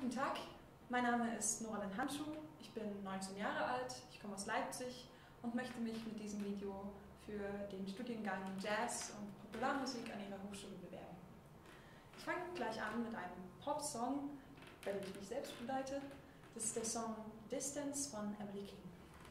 Guten Tag, mein Name ist Noralyn Handschuh, ich bin 19 Jahre alt, ich komme aus Leipzig und möchte mich mit diesem Video für den Studiengang Jazz und Popularmusik an Ihrer Hochschule bewerben. Ich fange gleich an mit einem Pop-Song, bei dem ich mich selbst begleite. Das ist der Song Distance von Emily King.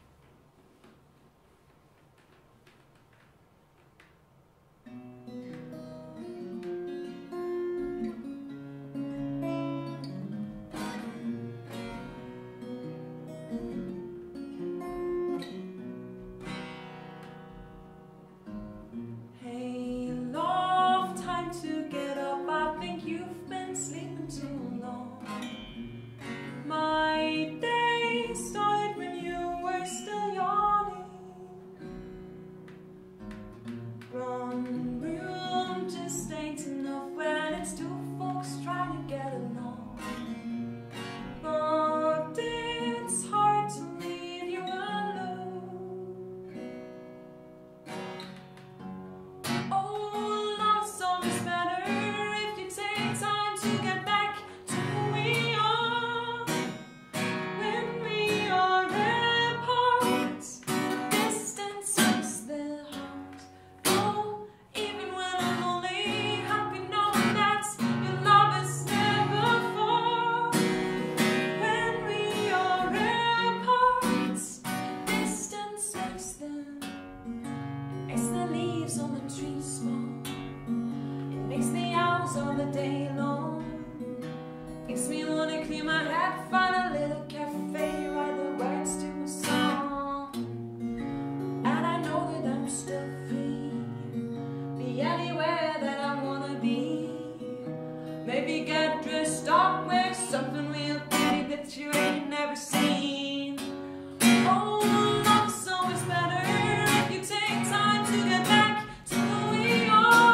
On the day long, makes me wanna clear my head, find a little cafe, write the words to a song. And I know that I'm still free, be anywhere that I wanna be. Maybe get dressed up, wear something real pretty that you ain't never seen. Oh, love's so much better if you take time to get back to who we are.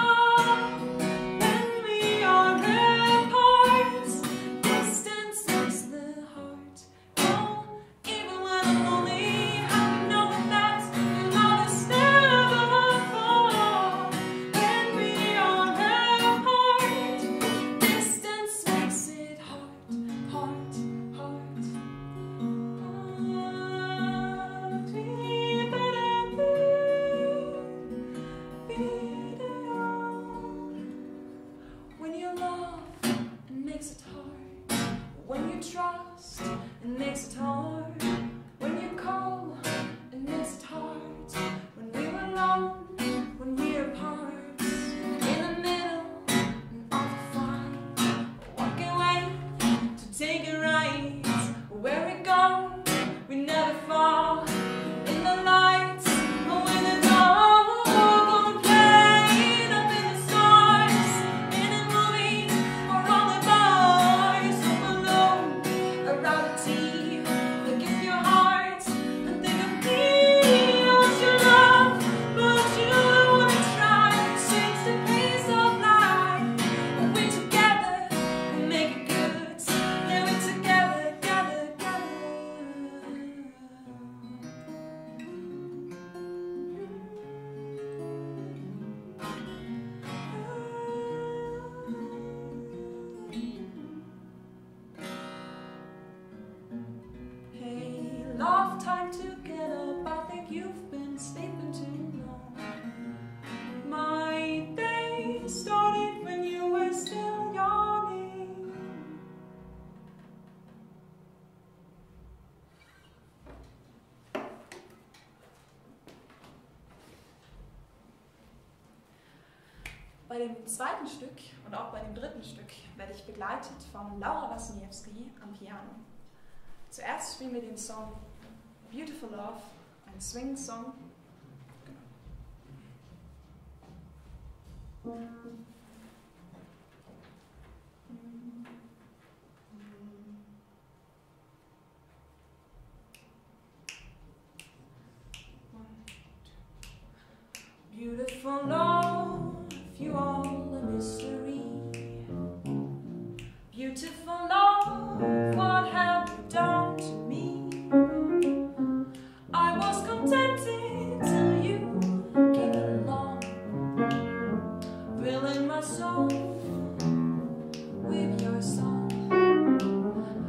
When you trust, it makes it hard. When you call, it makes it hard. When we're alone, when we're apart, in the middle of the fight, walking away to take a ride. Where we go, we never fall. In the lights, or in the dark, going playing up in the stars, in a movie or on the bars. Around the tea, look in your heart and think of me. I want your love, but you don't want to try to change the pace of life. When we're together, we make it good. Yeah, we're together, together, together. Hey, love, time to get up. I think you've been sleeping too long. My day started when you were still yawning. Bei dem zweiten Stück und auch bei dem dritten Stück werde ich begleitet von Laura Wasniewski am Piano. Zuerst spielen wir den Song Beautiful Love, ein Swing-Song. Beautiful love, you are a mystery. Beautiful love, what have you done to me? I was contented till you came along, filling my soul with your song.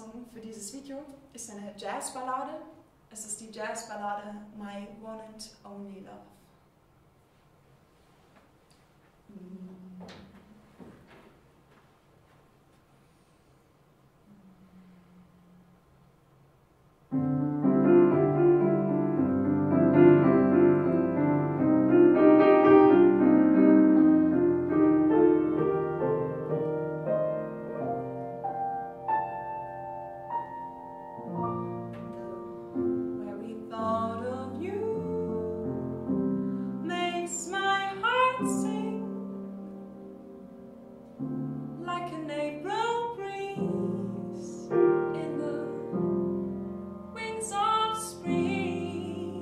Song für dieses Video ist eine Jazzballade. Es ist die Jazzballade My One and Only Love. Like an April breeze in the wings of spring,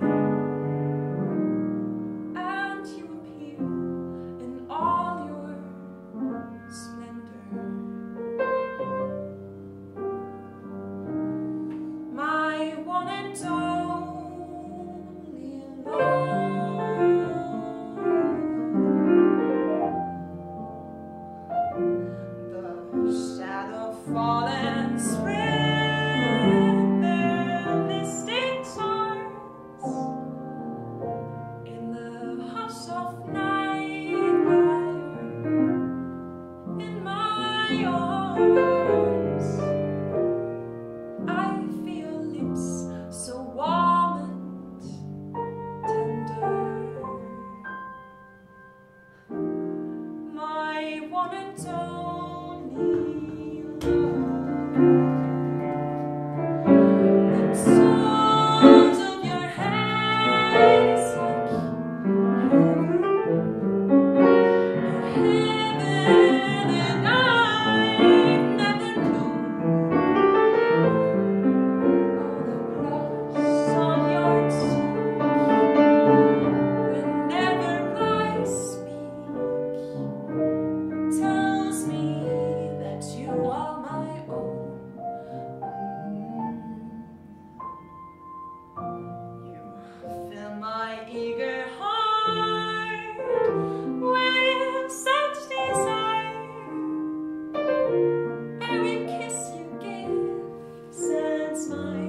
and you appear in all your splendor. My one and only love. Shadow fall and spread their mystic charms in the hush of night, in my arms. I feel lips so warm and tender. My one and only. The tones of your hands like heaven, and I've never known all the blush on your cheek whenever I speak. Tells me that you are my own. You fill my eager heart with such desire. Every kiss you give sends my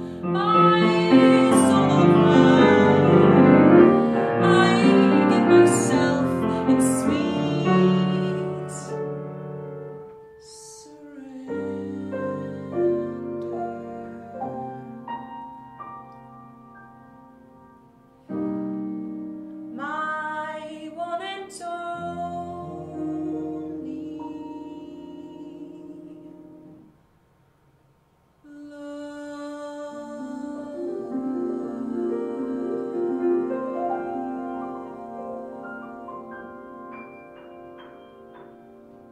soul afire. I give myself in sweet surrender. My one and only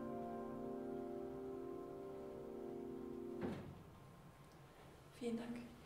love. Vielen Dank.